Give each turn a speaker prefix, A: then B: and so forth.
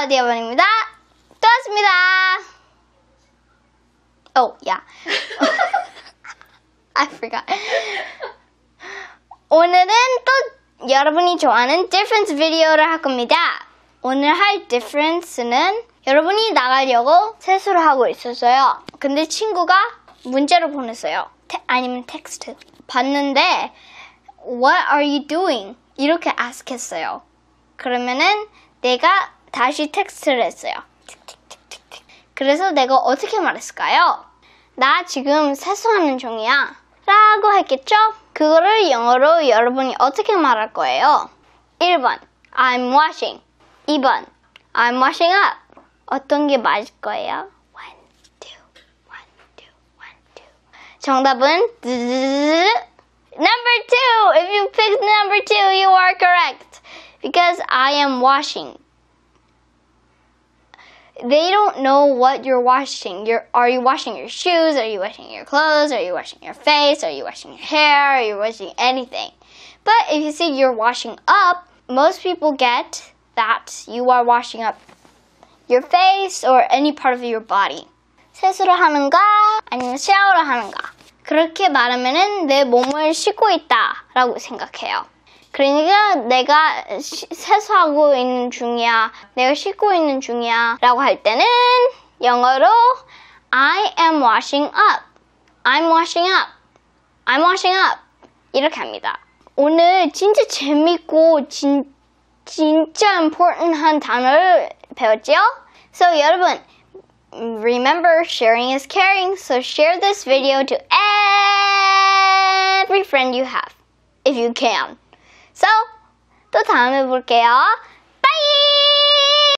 A: 안녕하세요, 디아번입니다. 또 왔습니다. Oh, yeah. I forgot. 오늘은 또 여러분이 좋아하는 difference 비디오를 할 겁니다. 오늘 할 difference는 여러분이 나가려고 세수를 하고 있었어요. 근데 친구가 문자로 보냈어요. 아니면 텍스트. 봤는데 What are you doing? 이렇게 ask 했어요. 그러면은 내가 다시 텍스트를 했어요. 그래서 내가 어떻게 말했을까요? 나 지금 세수하는 중이야 라고 했겠죠? 그거를 영어로 여러분이 어떻게 말할 거예요? 1번 I'm washing. 2번 I'm washing up. 어떤 게 맞을 거예요? 1, 2, 1, 2, 1, 2. 정답은 Number 2. If you picked number 2, you are correct. Because I am washing. They don't know what you're washing. Are you washing your shoes? Are you washing your clothes? Are you washing your face? Are you washing your hair? Are you washing anything? But if you say you're washing up, most people get that you are washing up your face or any part of your body. 세수를 하는가? 아니면 샤워를 하는가? 그렇게 말하면은 내 몸을 씻고 있다 라고 생각해요. 그러니까 내가 세수하고 있는 중이야, 내가 씻고 있는 중이야 라고 할 때는 영어로 I am washing up, I'm washing up, I'm washing up 이렇게 합니다. 오늘 진짜 재밌고 진짜 important한 단어를 배웠죠? So 여러분, remember sharing is caring, so share this video to every friend you have, if you can. So, 또 다음에 볼게요.